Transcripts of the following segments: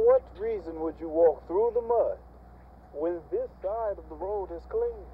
what reason would you walk through the mud when this side of the road is clean?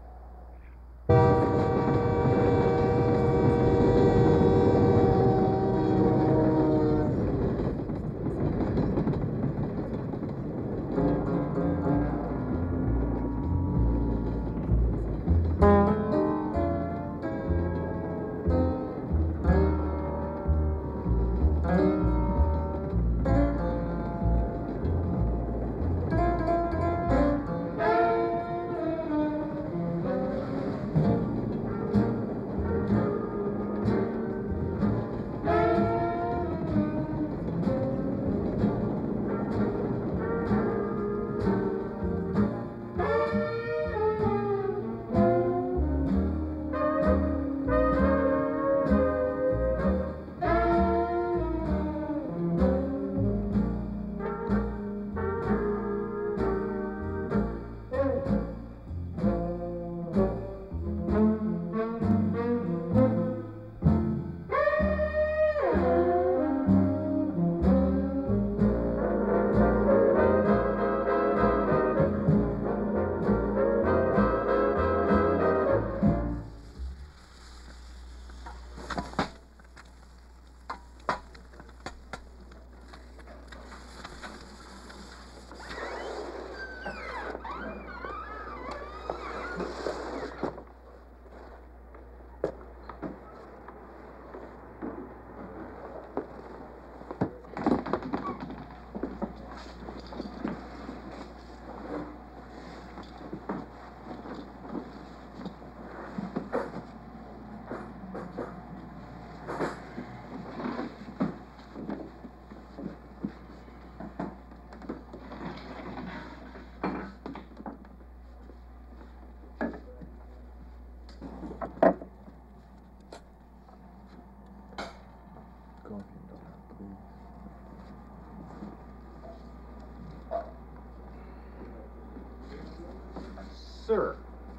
Sir,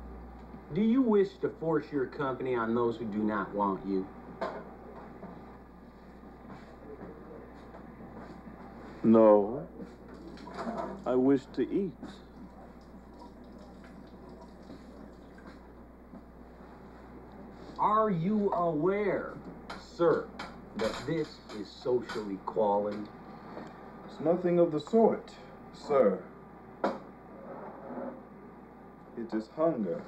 do you wish to force your company on those who do not want you? No, I wish to eat. Are you aware, sir, that this is social equality? It's nothing of the sort, sir. It is hunger.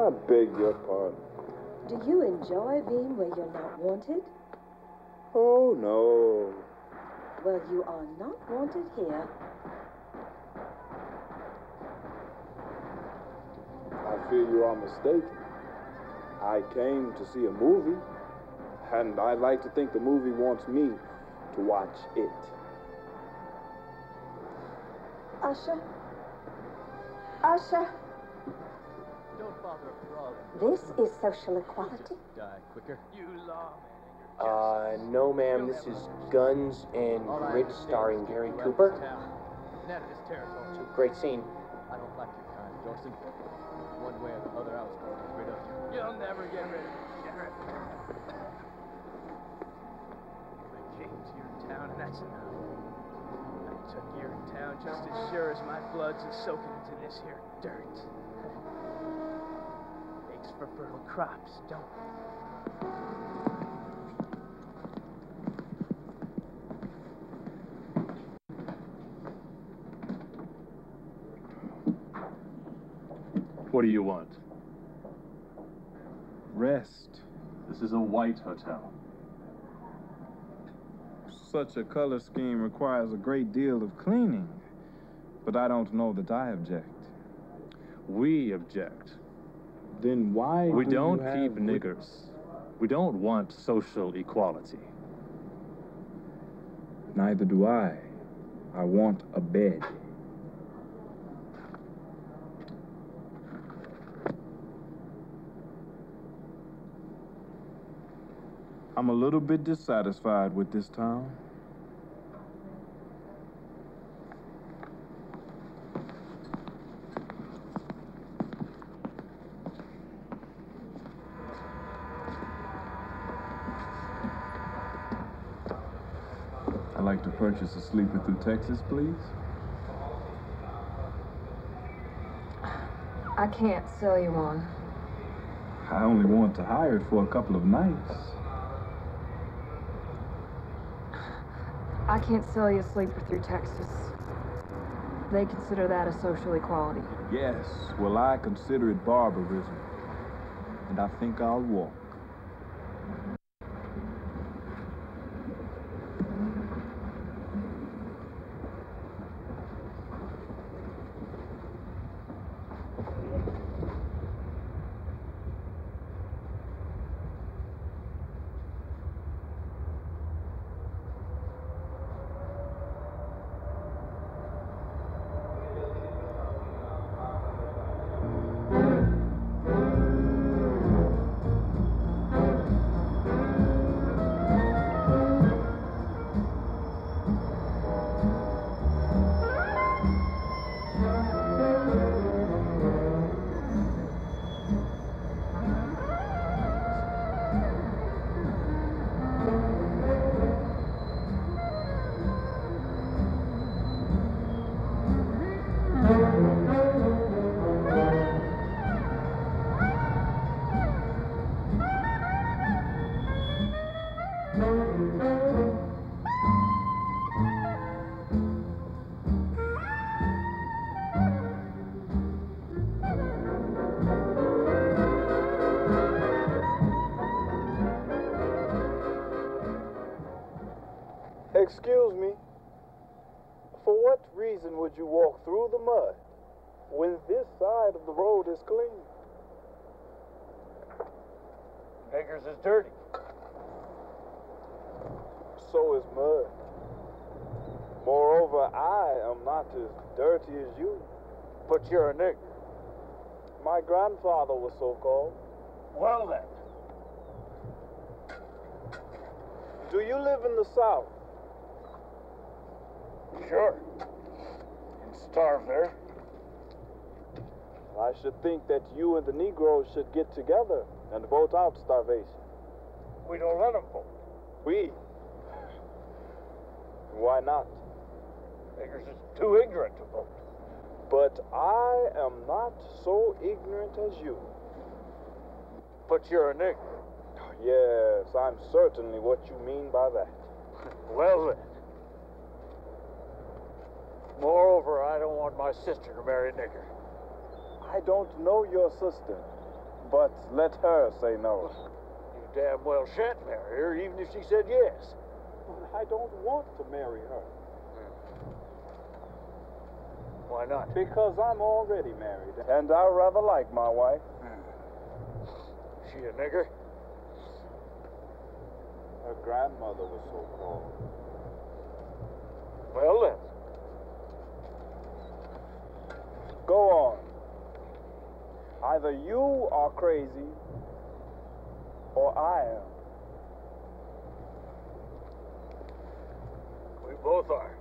I beg your pardon. Do you enjoy being where you're not wanted? Oh, no. Well, you are not wanted here. I fear you are mistaken. I came to see a movie, and I'd like to think the movie wants me to watch it. Usher? Usher? Don't bother a frog. This is social equality. Die quicker. You lawman. No, ma'am. This is Guns and Grits starring Gary Cooper. Net of this territory. It's a great scene. I don't like your kind, Dorson. One way or the other, I was going to get rid of you. You'll never get rid of me, Sheriff. I came to your town, and that's enough. I took your town just as sure as my blood's is soaking into this here dirt. Makes for fertile crops, don't it? What do you want? Rest. This is a white hotel. Such a color scheme requires a great deal of cleaning, but I don't know that I object. We object. Then why We do you don't have keep niggers. We don't want social equality. Neither do I. I want a bed. I'm a little bit dissatisfied with this town. I'd like to purchase a sleeper through Texas, please. I can't sell you one. I only want to hire it for a couple of nights. I can't sell you a sleeper through Texas. They consider that a social equality. Yes, well, I consider it barbarism. And I think I'll walk. Excuse me. For what reason would you walk through the mud when this side of the road is clean? Niggers is dirty. So is mud. Moreover, I am not as dirty as you. But you're a nigger. My grandfather was so called. Well then. Do you live in the South? Sure. And starve there. I should think that you and the Negroes should get together and vote out starvation. We don't let them vote. We? Why not? Niggers is too ignorant to vote. But I am not so ignorant as you. But you're a nigger. Yes, I'm certainly what you mean by that. Well then. Moreover, I don't want my sister to marry a nigger. I don't know your sister. But let her say no. You damn well shan't marry her, even if she said yes. But I don't want to marry her. Why not? Because I'm already married, and I rather like my wife. She a nigger? Her grandmother was so called. Well then. Go on. Either you are crazy, or I am. We both are.